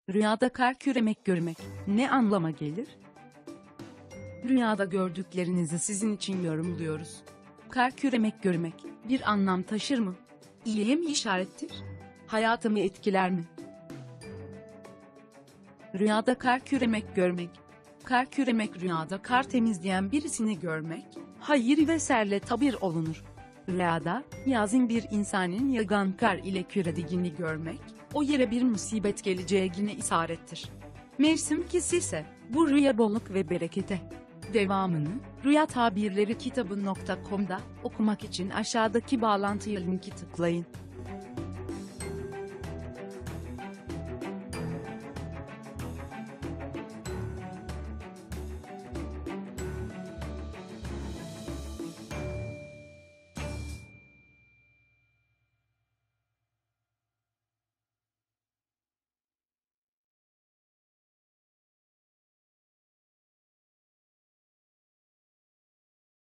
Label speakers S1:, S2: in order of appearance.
S1: Rüyada kar küremek görmek ne anlama gelir? Rüyada gördüklerinizi sizin için yorumluyoruz. Kar küremek görmek bir anlam taşır mı? İyiye mi işarettir? Hayatımı etkiler mi? Rüyada kar küremek görmek. Kar küremek rüyada kar temizleyen birisini görmek, hayır ve serle tabir olunur. Rüyada, yazın bir insanın yağan kar ile kürediğini görmek, o yere bir musibet geleceğine isarettir. Mevsim kisi ise, bu rüya bolluk ve berekete. Devamını, rüyatabirleri kitabı.com'da okumak için aşağıdaki bağlantıya linki tıklayın.